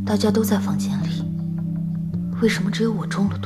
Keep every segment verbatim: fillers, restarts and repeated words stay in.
大家都在房间里，为什么只有我中了毒？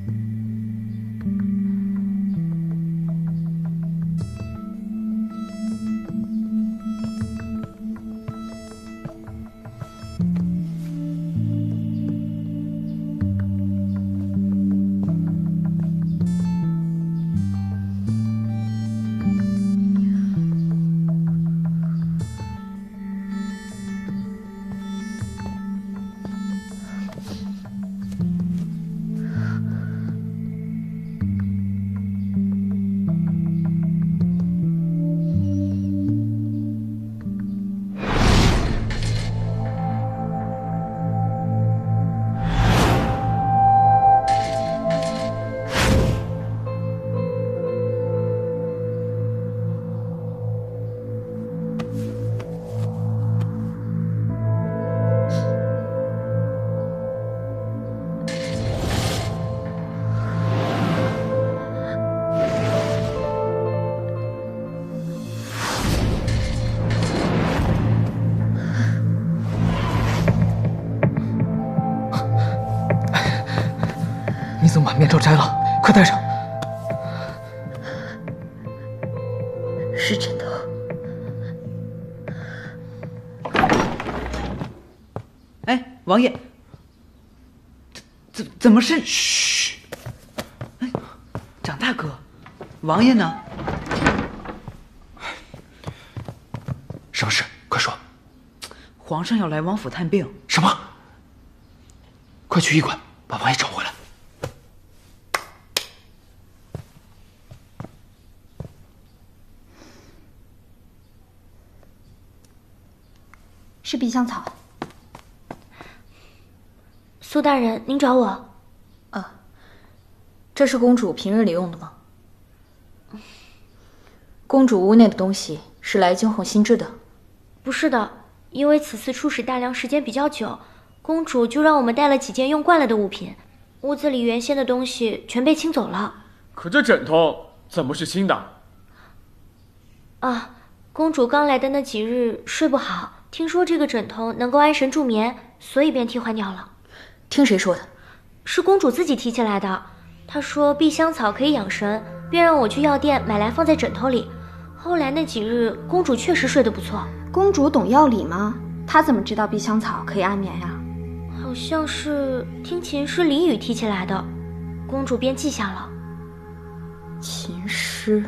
你怎么把面罩摘了？快戴上！ 是枕头。 哎，王爷，怎怎怎么是？嘘！哎，长大哥，王爷呢？ 什么事？快说！ 皇上要来王府探病。 什么？快去医馆把王爷找回来。 是碧香草。 苏大人，您找我？ 啊，这是公主平日里用的吗？公主屋内的东西是来京后新制的？ 不是的，因为此次出使大梁时间比较久，公主就让我们带了几件用惯了的物品，屋子里原先的东西全被清走了。 可这枕头怎么是新的？ 啊，公主刚来的那几日睡不好。 听说这个枕头能够安神助眠，所以便替换掉了。 听谁说的？ 是公主自己提起来的。她说碧香草可以养神，便让我去药店买来放在枕头里。后来那几日，公主确实睡得不错。 公主懂药理吗？她怎么知道碧香草可以安眠呀？ 好像是听琴师李宇提起来的，公主便记下了。 琴师。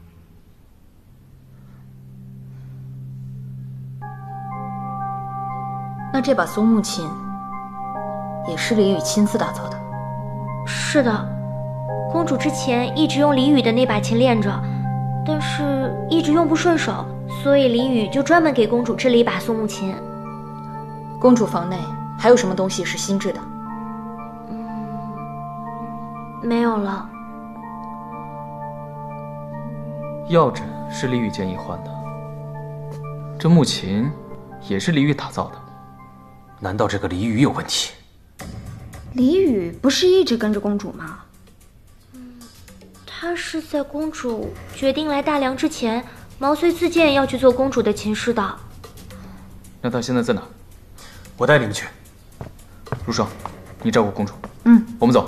那这把松木琴也是李宇亲自打造的。 是的，公主之前一直用李宇的那把琴练着，但是一直用不顺手，所以李宇就专门给公主制了一把松木琴。 公主房内还有什么东西是新制的？ 嗯，没有了。 药枕是李宇建议换的，这木琴也是李宇打造的。 难道这个李宇有问题？ 李宇不是一直跟着公主吗？ 嗯，他是在公主决定来大梁之前，毛遂自荐要去做公主的琴师的。 那他现在在哪？我带你们去。如霜，你照顾公主。 嗯， 我们走。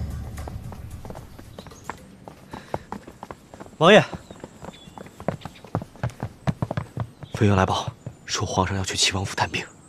王爷，飞云来报说皇上要去齐王府探病。